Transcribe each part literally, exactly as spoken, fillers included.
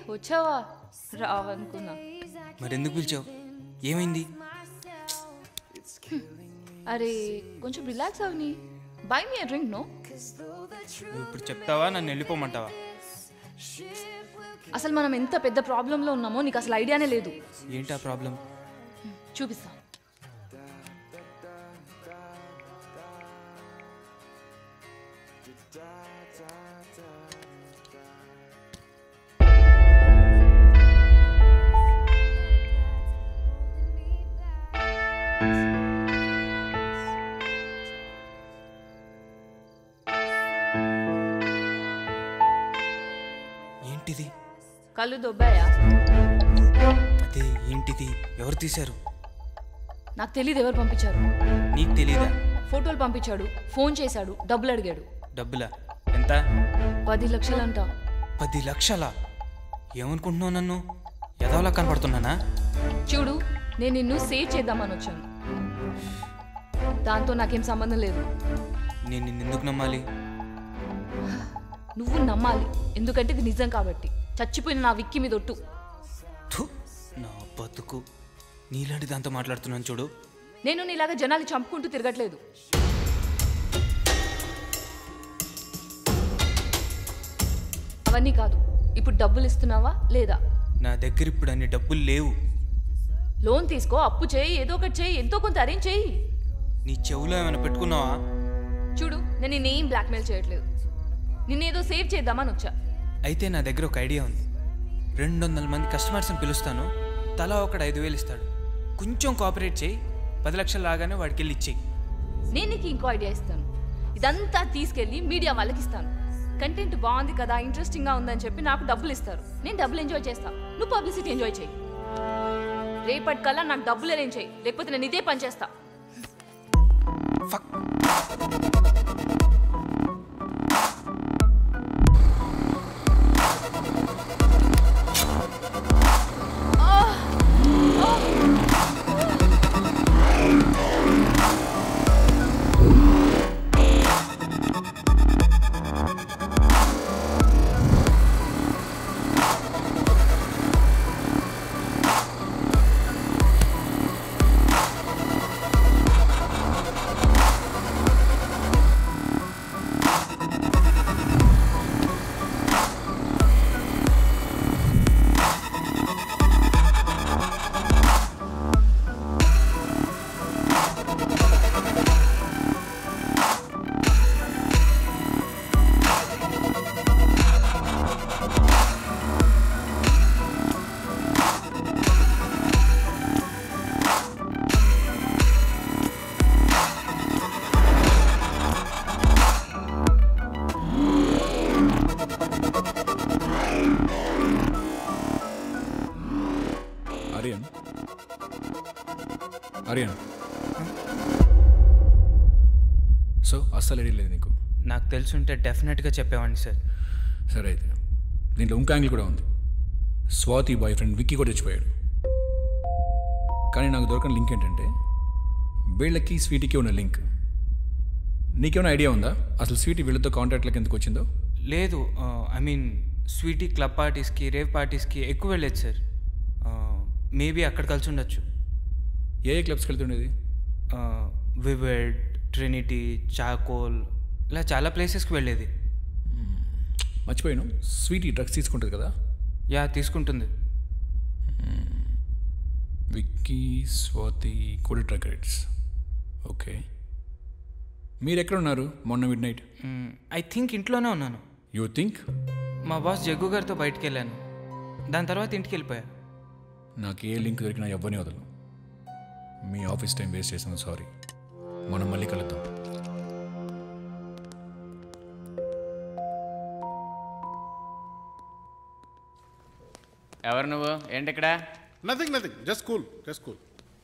వచ్చావా? రావనుకున్నా. మరి ఎందుకు పిలిచావు? ఏమైంది? అరే కొంచెం రిలాక్స్ అవని. Buy me drink. నో ఇప్పుడు చెప్తావా నన్ను వెళ్ళిపోమంటావా? అసలు మనం ఎంత పెద్ద ప్రాబ్లంలో ఉన్నామో నీకు అసలు ఐడియానే లేదు. ఏంటి ఆ ప్రాబ్లం? చూపిస్తా. ఏంటిది? కళ్ళు దొబ్బాయా? అదే ఏంటిది? ఎవరు తీశారు? నాకు తెలియదు ఎవరు పంపించారు. నీకు తెలీదా? ఫోటోలు పంపించాడు, ఫోన్ చేశాడు, డబ్బులు అడిగాడు. డబ్బులా? ఎంత? పది లక్షలంట. పది లక్షలా? ఏమనుకుంటున్నావు? నన్ను ఎదవలా కనపడుతున్నానా? చూడు, నేను నిన్ను సేవ్ చేద్దామని వచ్చాను. దాంతో నాకేం సంబంధం లేదు. నేను నిన్ను ఎందుకు నమ్మాలి? నువ్వు నమ్మాలి, ఎందుకంటే ఇది నిజం కాబట్టి. చచ్చిపోయిన నా విక్కి మీద ఒట్టు. థు, నా బతుకు. నీలాంటి దాంతో మాట్లాడుతున్నాను చూడు. నేను నీలాగా జనాలు చంపుకుంటూ తిరగట్లేదు. అవన్నీ కాదు. ఇప్పుడు డబ్బులు ఇస్తున్నావా లేదా? నా దగ్గర ఇప్పుడు అన్ని డబ్బులు లేవు. లోన్ తీసుకో, అప్పు చేయి, ఏదో ఒకటి చేయి, ఎంతో కొంత అరేంజ్ చేయి. నీ చెవులో ఏమైనా పెట్టుకున్నావా? చూడు, నేను నిన్నేం బ్లాక్మెయిల్ చేయట్లేదు. నిన్నేదో సేవ్ చేద్దామని వచ్చా. అయితే నా దగ్గర ఒక ఐడియా ఉంది. రెండు వందల మంది కస్టమర్స్ని పిలుస్తాను. తలా ఒకడు ఐదు వేలు ఇస్తాడు. కొంచెం కోఆపరేట్ చేయి. పది లక్షలు లాగానే వాడికి వెళ్ళి ఇచ్చేయి. నేను నీకు ఇంకో ఐడియా ఇస్తాను. ఇదంతా తీసుకెళ్ళి మీడియా వాళ్ళకి ఇస్తాను. కంటెంట్ బాగుంది కదా, ఇంట్రెస్టింగ్గా ఉందని చెప్పి నాకు డబ్బులు ఇస్తారు. నేను డబ్బులు ఎంజాయ్ చేస్తాను, నువ్వు పబ్లిసిటీ ఎంజాయ్ చేయి. రేపటికల్లా నాకు డబ్బులు అరేంజ్ చేయి, లేకపోతే నేను ఇదే పని చేస్తా. ఆర్యన్ ఆర్యన్ సో అస్సలు ఐడియా లేదు నీకు? నాకు తెలుసుంటే డెఫినెట్గా చెప్పేవాడిని సార్. సరే అయితే దీంట్లో ఇంకో యాంగిల్ కూడా ఉంది. స్వాతి బాయ్ ఫ్రెండ్ విక్కీ కూడా చచ్చిపోయాడు. కానీ నాకు దొరకని లింక్ ఏంటంటే వీళ్ళకి స్వీటీకి ఉన్న లింక్. నీకేమైనా ఐడియా ఉందా అసలు స్వీటీ వీళ్ళతో కాంటాక్ట్లోకి ఎందుకు వచ్చిందో? లేదు, ఐ మీన్ స్వీటీ క్లబ్ పార్టీస్కి, రేవ్ పార్టీస్కి ఎక్కువ వెళ్ళేది సార్. మేబీ అక్కడ కలిసి ఉండొచ్చు. ఏ ఏ క్లబ్స్కి వెళ్తుండేది? వివెడ్, ట్రినిటీ, చాకోల్, ఇలా చాలా ప్లేసెస్కి వెళ్ళేది. మర్చిపోయాను, స్వీటీ డ్రగ్స్ తీసుకుంటుంది కదా? యా, తీసుకుంటుంది. విక్కీ, స్వాతి కూడా డ్రగ్ రేట్స్. ఓకే, మీరు ఎక్కడ ఉన్నారు మొన్న మిడ్ నైట్? ఐ థింక్ ఇంట్లోనే ఉన్నాను. You think? మా బాస్ జగ్గు గారితో బయటికి వెళ్ళాను. దాని తర్వాత ఇంటికి వెళ్ళిపోయా. నాకు ఏ లింక్ దొరికినా ఎవ్వని వదలను. మీ ఆఫీస్ టైం వేస్ట్ చేసాను, సారీ. మనం మళ్ళీ కలుద్దాం. ఎవరు నువ్వు? ఏంటి ఇక్కడ? Nothing nothing just cool just cool.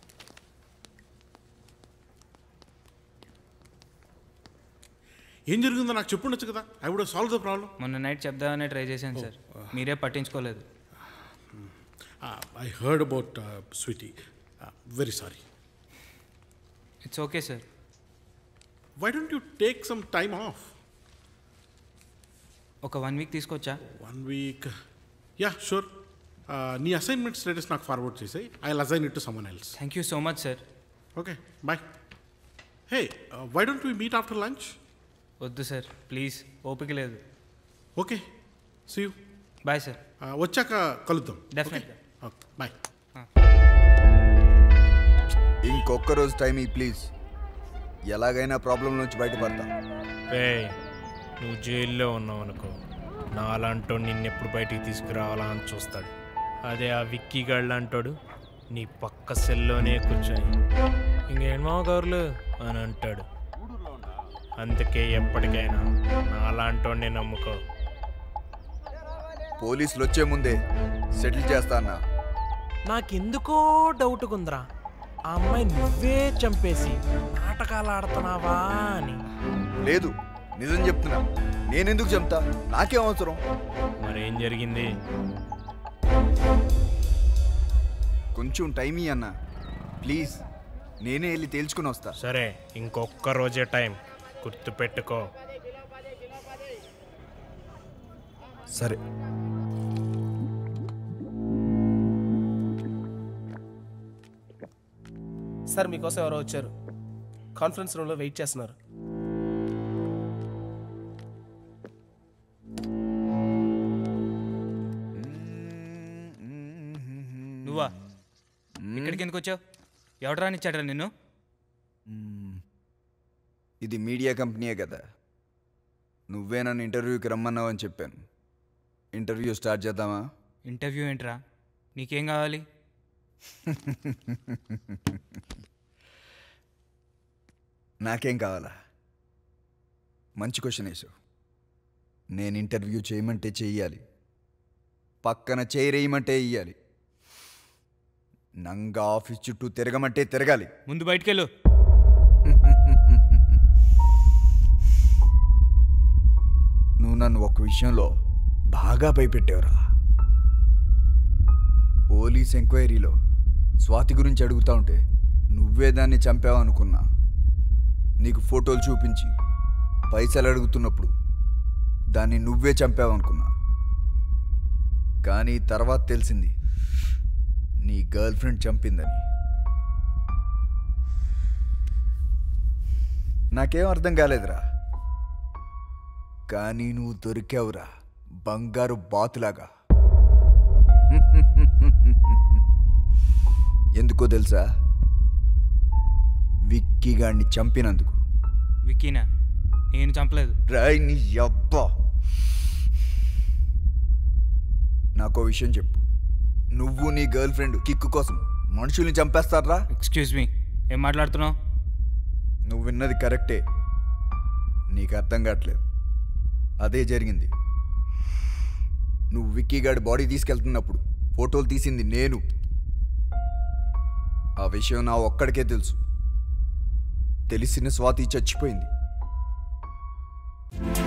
ఏం జరిగిందో నాకు చెప్పుండొచ్చు కదా. I would solve the problem. మొన్న నైట్ చెప్దామనే ట్రై చేశాను సార్, మీరే పట్టించుకోలేదు. I heard about sweetie. Very sorry. It's okay sir. Why don't you take some time off? ఒక వన్ వీక్ తీసుకొచ్చా? One week yeah sure. నీ అసైన్మెంట్ స్టేటస్ నాకు forward చేసాయి. I will assign it to someone else. Thank you so much sir. Okay bye. Hey why don't we meet after lunch? వద్దు sir please, ఓపిక లేదు. Okay see you. Bye sir. వచ్చాక కలుద్దాం. డెఫినెట్గా. Okay bye. ఇంకొక్క రోజు time ఈ please. ఎలాగైనా ప్రాబ్లం నుంచి బయటపడతా. రే నువ్వు జైల్లో ఉన్నావు అనుకో, నాలంటో నిన్నెప్పుడు బయటికి తీసుకురావాలా అని చూస్తాడు. అదే ఆ విక్కీ గళ్ళు అంటాడు నీ పక్క సెల్లోనే కూర్చొని ఇంకేమో గౌర్లు అని అంటాడు. అందుకే ఎప్పటికైనా నాలాంటోనే నమ్ముకో. పోలీసులు వచ్చే ముందే సెటిల్ చేస్తా అన్నా. నాకెందుకో డౌట్ ఉందిరా, ఆ అమ్మాయి నువ్వే చంపేసి నాటకాలు ఆడుతున్నావా అని. లేదు నిజం చెప్తున్నా. నేనెందుకు చెప్తా? నాకేం అవసరం? మరేం జరిగింది? కొంచెం టైం ఇయ్యి అన్నా ప్లీజ్. నేనే వెళ్ళి తేల్చుకుని వస్తా. సరే ఇంకొక్క రోజే టైం, గుర్తుపెట్టుకో. సరే. సార్ మీకోసం ఎవరో వచ్చారు, కాన్ఫరెన్స్ రూమ్లో వెయిట్ చేస్తున్నారు. నువ్వా? ఇక్కడికి ఎందుకు వచ్చావు? ఎవడరా ఇచ్చాడరా నిన్ను? ఇది మీడియా కంపెనీయే కదా, నువ్వే నన్ను ఇంటర్వ్యూకి రమ్మన్నావు అని చెప్పాను. ఇంటర్వ్యూ స్టార్ట్ చేద్దామా? ఇంటర్వ్యూ ఏంట్రా? నీకేం కావాలి? నాకేం కావాలా? మంచి క్వశ్చన్ వేసావు. నేను ఇంటర్వ్యూ చేయమంటే చెయ్యాలి, పక్కన చేయరేయమంటే ఇయ్యాలి, నంగా ఆఫీస్ చుట్టూ తిరగమంటే తిరగాలి. ముందు బయటికెళ్ళు. నువ్వు నన్ను ఒక విషయంలో బాగా భయపెట్టావురా. పోలీస్ ఎంక్వైరీలో స్వాతి గురించి అడుగుతా ఉంటే నువ్వే దాన్ని చంపావనుకున్నా. నీకు ఫోటోలు చూపించి పైసలు అడుగుతున్నప్పుడు దాన్ని నువ్వే చంపావనుకున్నా. కానీ తర్వాత తెలిసింది నీ గర్ల్ ఫ్రెండ్ చంపిందని. నాకేం అర్థం కాలేదురా, కానీ నువ్వు దొరికావురా బంగారు బాతులాగా. ఎందుకో తెలుసా? విక్కీ గాడిని చంపినందుకు. విక్కీనా? నేను చంపలేదు. రాయ్ నీ అబ్బా. నాకో విషయం చెప్పు, నువ్వు నీ గర్ల్ ఫ్రెండ్ కిక్కు కోసం మనుషుల్ని చంపేస్తారా? ఎక్స్క్యూజ్ మీ, ఏం మాట్లాడుతున్నావు? నువ్వు విన్నది కరెక్టే, నీకు అర్థం కావట్లేదు. అదే జరిగింది. నువ్వు విక్కీ గాడి బాడీ తీసుకెళ్తున్నప్పుడు ఫోటోలు తీసింది నేను. ఆ విషయం నా ఒక్కడికే తెలుసు. తెలిసిన స్వాతి చచ్చిపోయింది.